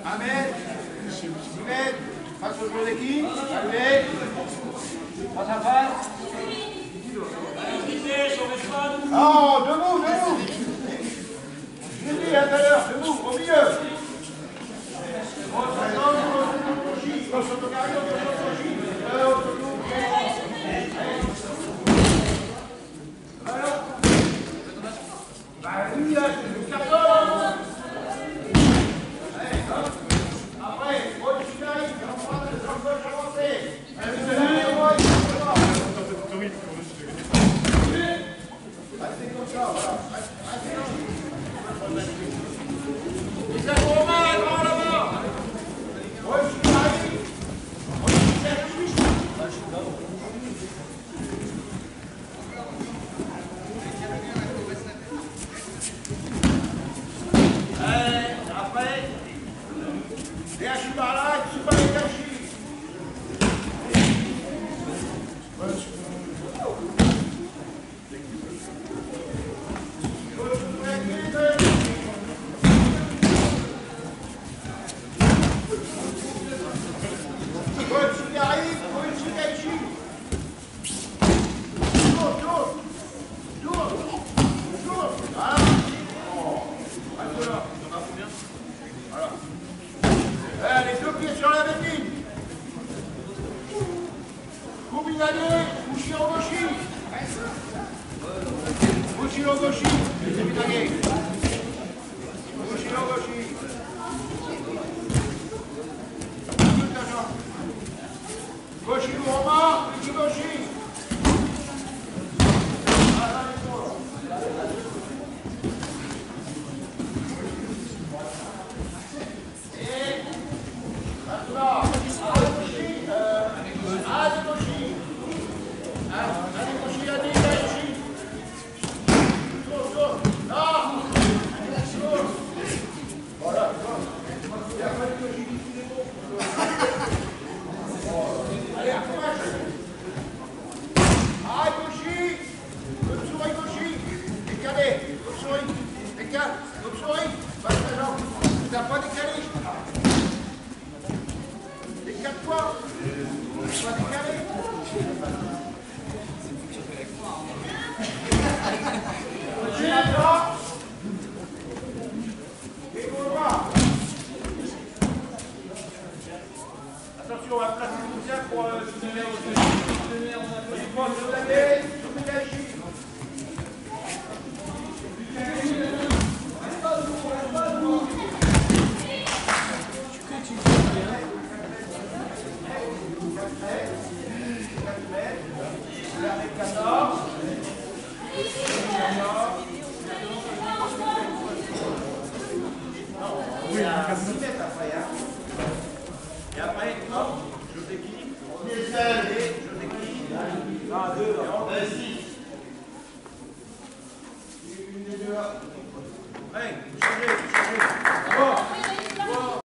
1 mètre, 6 mètres, face au jour d'équipe, allez, face à face. Oh, debout, debout. Je l'ai dit à tout à l'heure, debout, au milieu. Les deux pieds sur la même ligne. Combinade, Ushiro Goshi. Ushiro Goshi. Ushiro Goshi. Goshi Roma, Uchigoshi. T'as pas décalé. Les 4 fois. Pas décalé. J'ai la droite. Et au droit. Attention, on va placer le soutien pour se donner au dessus. Il faut se donner sur le gâchis. Oui, 6 mètres après, hein. Et après, hop, je t'équipe. Je t'équipe. 1, 2, 3, 4.